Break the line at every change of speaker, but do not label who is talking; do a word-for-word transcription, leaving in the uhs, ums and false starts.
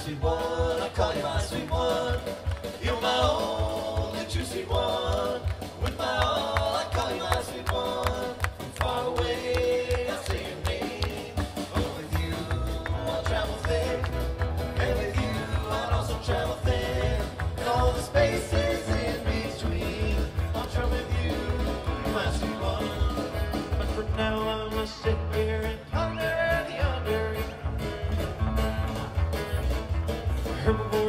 sweet one, I call you my sweet one. You're my only true sweet one. With my all, I call you my sweet one. From far away, I say your name. Oh, with you, I'll travel thick. And with you, I'll also travel thin. And all the spaces in between, I'll travel with you, my sweet one. But for now, I must sit here and ponder the under. Herbivore